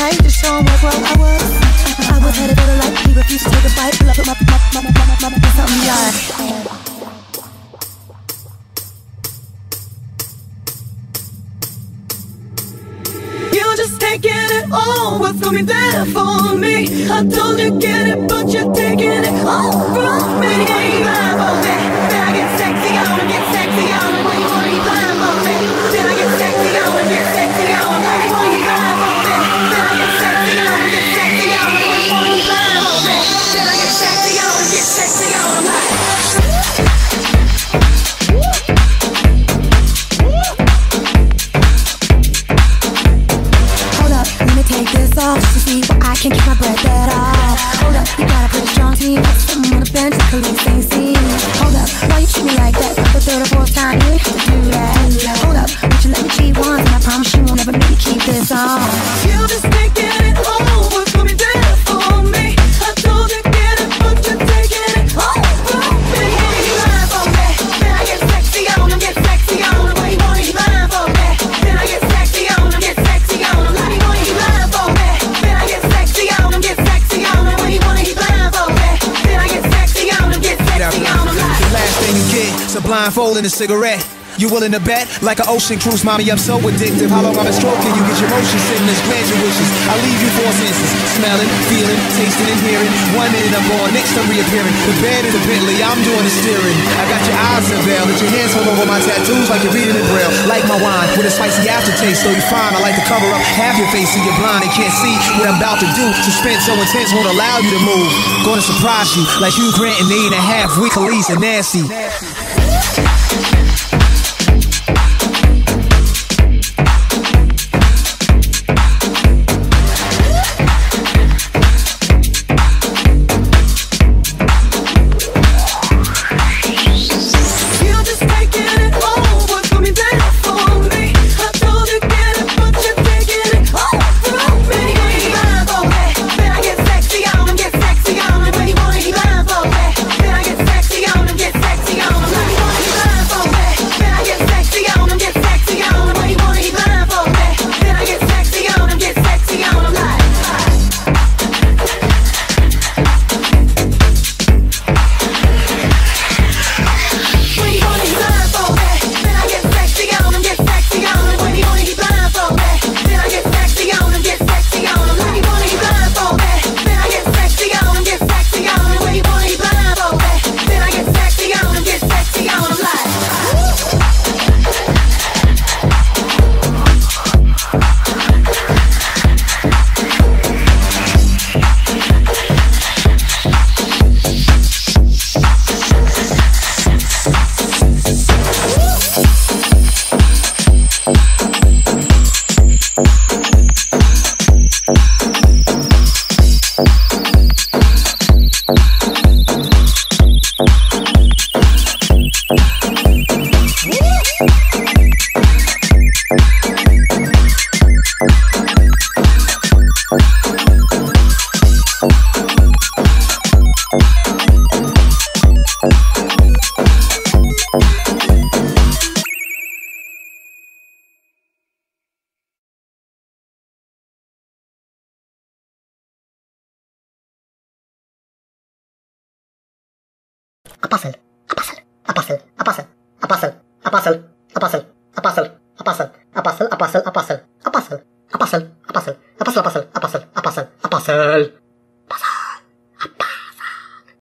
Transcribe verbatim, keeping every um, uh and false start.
Hey, just show him what I was. I was headed for the light. He refused to take a bite. Pull up with my, my, my, my, my, my, my, something like. You're just taking it all. What's gonna be there for me? I told you get it, but you're taking it all from me. When you lie for me, then I get sexy on and get sexy on. When you wanna you lie for me, then I get sexy on and get sexy on. When you wanna you lie for me, then I get sexy on and get sexy on. When you wanna you lie for me, then I get sexy on and get sexy on. Take this off just to see if I can keep my breath at all. Hold up, you got a pretty strong team. Got something on the bench, the police ain't seen. Hold up, why you treat me like that? For the third or fourth time, you ain't have to do that. Hold up, won't you let me cheat once? And I promise you won't ever make me keep this on. You just taking it all, what's gonna be there for me? I told you get it, but you're taking it all from me. When you lie for me, then I get sexy on and get sexy on. When you wanna you lie for me, then I get sexy on and get sexy on. When you wanna you lie for me, then I get sexy on and get sexy on. And when you wanna you lie for me, then I get sexy on and get sexy on. The last thing you get is a blindfold and a cigarette. You willing to bet? Like an ocean cruise, mommy, I'm so addictive. How long I've been stroking you, get your motions sitting as grand your wishes. I leave you four senses, smelling, feeling, tasting and hearing. One minute I'm gone, next I'm reappearing. The bed is a Bentley, I'm doing the steering. I got your eyes in veil, let your hands hold over my tattoos like you're reading in braille. Like my wine, with a spicy aftertaste, so you fine. I like to cover up half your face so you're blind and can't see what I'm about to do. Suspense so intense won't allow you to move. Gonna surprise you, like Hugh Grant and eight and a half with Khalees and Nancy. Apostle, apostle, apostle, apostle, apostle, apostle, apostle, apostle, apostle, apostle, apostle, apostle, apostle, apostle, apostle, apostle, apostle, apostle, apostle, apostle.